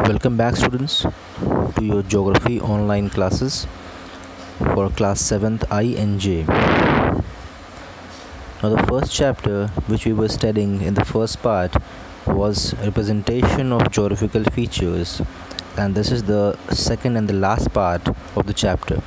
Welcome back, students, to your geography online classes for class 7th I and J. Now, the first chapter which we were studying in the first part was representation of geographical features, and this is the second and the last part of the chapter.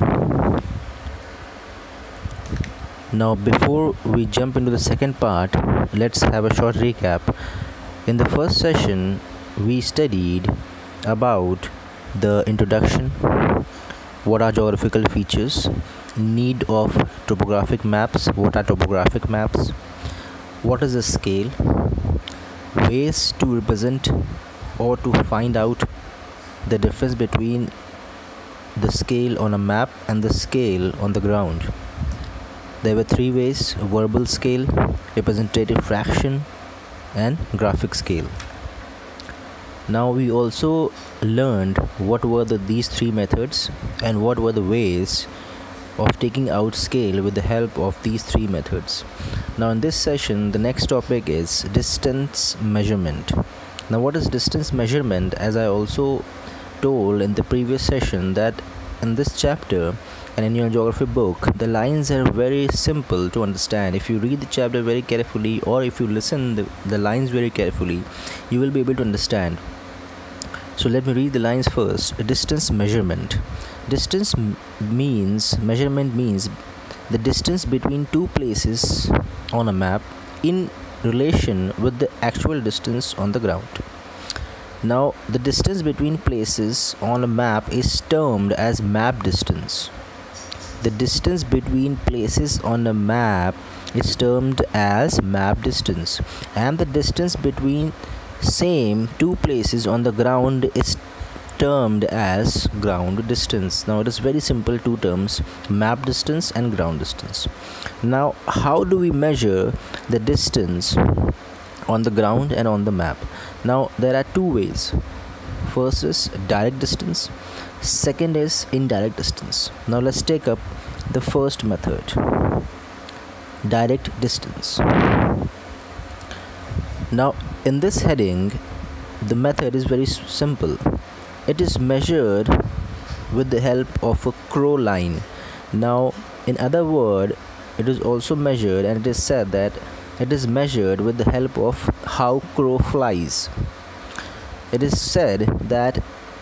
Now, before we jump into the second part, let's have a short recap. In the first session, we studied about the introduction, what are geographical features, need of topographic maps, what are topographic maps, what is a scale, ways to represent or to find out the difference between the scale on a map and the scale on the ground. There were three ways: verbal scale, representative fraction, and graphic scale. Now we also learned what were these three methods and what were the ways of taking out scale with the help of these three methods. Now in this session, the next topic is distance measurement. Now what is distance measurement? As I also told in the previous session, that in this chapter and in your geography book, the lines are very simple to understand. If you read the chapter very carefully, or if you listen the lines very carefully, you will be able to understand. So let me read the lines first. Distance measurement. Measurement means the distance between two places on a map in relation with the actual distance on the ground. Now, the distance between places on a map is termed as map distance. The distance between places on a map is termed as map distance, and the distance between same two places on the ground is termed as ground distance. Now it is very simple, two terms: map distance and ground distance. Now how do we measure the distance on the ground and on the map? Now there are two ways. First is direct distance, second is indirect distance. Now let's take up the first method, direct distance. Now in this heading, the method is very simple. It is measured with the help of a crow line. Now in other words, it is also measured, and it is said that it is measured with the help of how crow flies. It is said that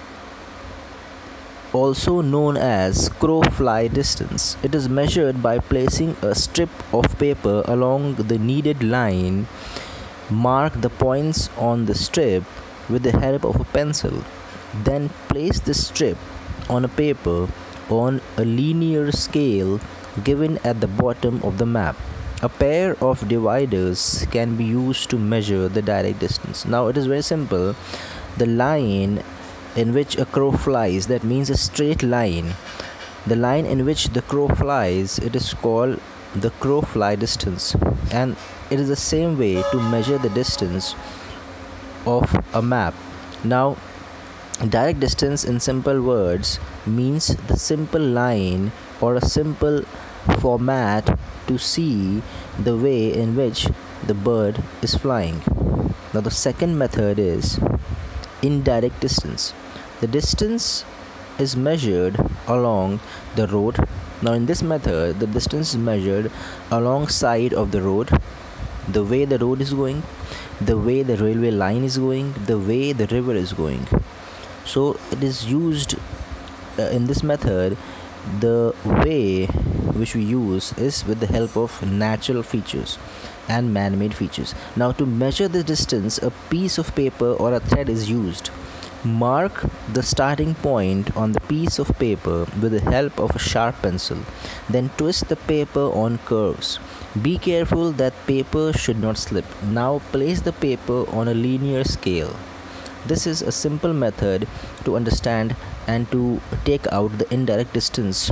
also known as crow fly distance. It is measured by placing a strip of paper along the needed line. Mark the points on the strip with the help of a pencil. Then place the strip on a paper on a linear scale given at the bottom of the map. A pair of dividers can be used to measure the direct distance. Now it is very simple. The line in which a crow flies, that means a straight line, the line in which the crow flies, it is called the crow fly distance, and it is the same way to measure the distance of a map. Now direct distance in simple words means the simple line or a simple format to see the way in which the bird is flying. Now the second method is indirect distance. The distance is measured along the road. Now in this method, the distance is measured alongside of the road, the way the road is going, the way the railway line is going, the way the river is going. So it is used in this method. The way which we use is with the help of natural features and man-made features. Now to measure the distance, a piece of paper or a thread is used. Mark the starting point on the piece of paper with the help of a sharp pencil. Then twist the paper on curves. Be careful that paper should not slip. Now place the paper on a linear scale. This is a simple method to understand and to take out the indirect distance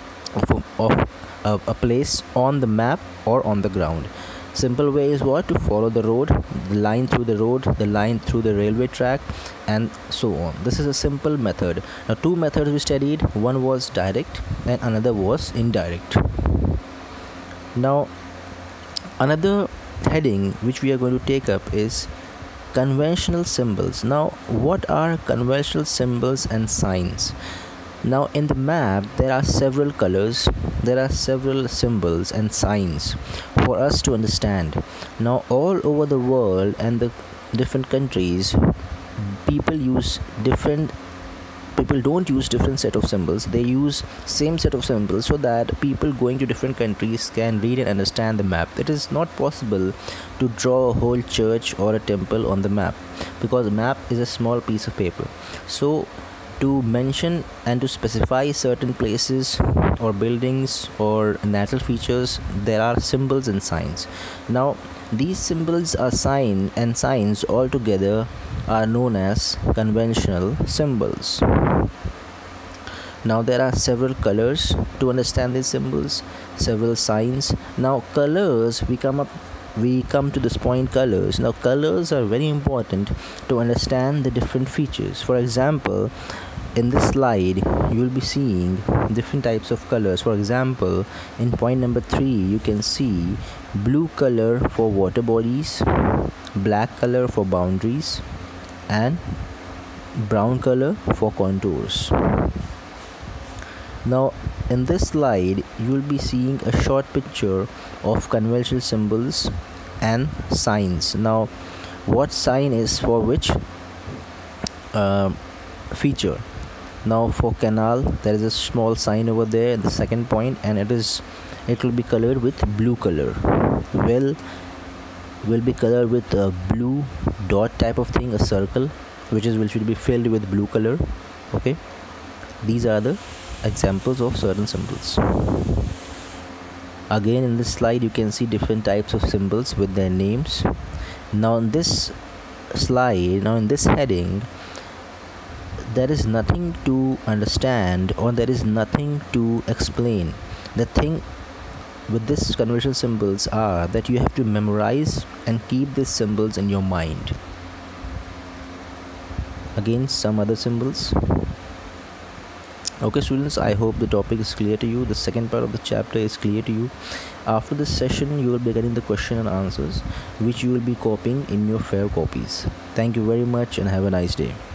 of a place on the map or on the ground. Simple way is what? To follow the road, the line through the road, the line through the railway track, and so on. This is a simple method. Now two methods we studied. One was direct and another was indirect. Now another heading which we are going to take up is Conventional symbols. Now, what are conventional symbols and signs? Now, in the map, there are several colors, there are several symbols and signs for us to understand. Now, all over the world and the different countries, people use different people don't use different set of symbols, they use same set of symbols, so that people going to different countries can read and understand the map. It is not possible to draw a whole church or a temple on the map, because the map is a small piece of paper. So to mention and to specify certain places or buildings or natural features, there are symbols and signs. Now, these symbols are signs altogether are known as conventional symbols. Now, there are several colors to understand these symbols, several signs. Now, colors, we come to this point, colors. Now, colors are very important to understand the different features. For example, in this slide you will be seeing different types of colors. For example, in point number 3, you can see blue color for water bodies, black color for boundaries, and brown color for contours. Now, in this slide you will be seeing a short picture of conventional symbols and signs. Now, what sign is for which feature? Now, for canal, there is a small sign over there at the second point, and it will be colored with blue color. Will be colored with a blue dot type of thing, a circle, which should be filled with blue color. Okay, these are the examples of certain symbols. Again, in this slide you can see different types of symbols with their names. Now, in this slide, in this heading, there is nothing to understand or there is nothing to explain. The thing with this conventional symbols are that you have to memorize and keep these symbols in your mind. Again, some other symbols. Okay students, I hope the topic is clear to you. The second part of the chapter is clear to you. After this session, you will be getting the question and answers, which you will be copying in your fair copies. Thank you very much and have a nice day.